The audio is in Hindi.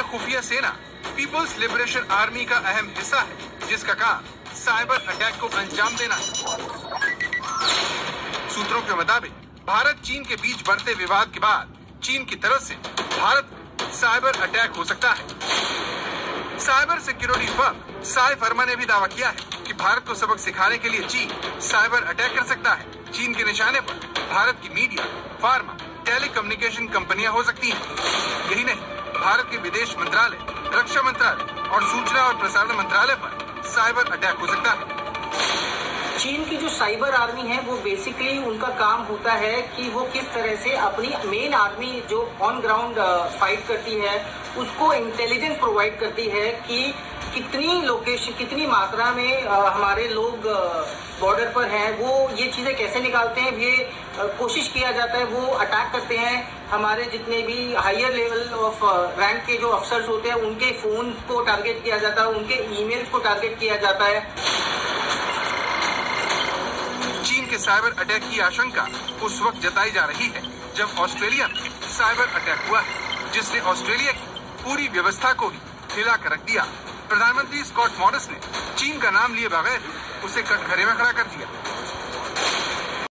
खुफिया सेना पीपुल्स लिबरेशन आर्मी का अहम हिस्सा है, जिसका काम साइबर अटैक को अंजाम देना है। सूत्रों के मुताबिक भारत चीन के बीच बढ़ते विवाद के बाद चीन की तरफ से भारत साइबर अटैक हो सकता है। Cyber security firm Cyfirma ने भी दावा किया है कि भारत को सबक सिखाने के लिए चीन साइबर अटैक कर सकता है। चीन के निशाने पर भारत की मीडिया, फार्मा, टेलीकम्युनिकेशन कंपनियां हो सकती हैं। यही नहीं, भारत के विदेश मंत्रालय, रक्षा मंत्रालय और सूचना और प्रसारण मंत्रालय पर साइबर अटैक हो सकता है। चीन की जो साइबर आर्मी है वो बेसिकली उनका काम होता है कि वो किस तरह से अपनी मेन आर्मी जो ऑन ग्राउंड फाइट करती है उसको इंटेलिजेंस प्रोवाइड करती है कि कितनी लोकेशन, कितनी मात्रा में हमारे लोग बॉर्डर पर हैं, वो ये चीजें कैसे निकालते हैं, ये कोशिश किया जाता है। वो अटैक करते हैं हमारे जितने भी हायर लेवल ऑफ रैंक के जो अफसर्स होते हैं उनके फोन को टारगेट किया जाता है, उनके ईमेल्स को टारगेट किया जाता है। चीन के साइबर अटैक की आशंका उस वक्त जताई जा रही है जब ऑस्ट्रेलिया में साइबर अटैक हुआ है, जिसने ऑस्ट्रेलिया की पूरी व्यवस्था को ही हिला कर रख दिया। प्रधानमंत्री स्कॉट मॉरिस ने चीन का नाम लिए बगैर उसे कटघरे में खड़ा कर दिया।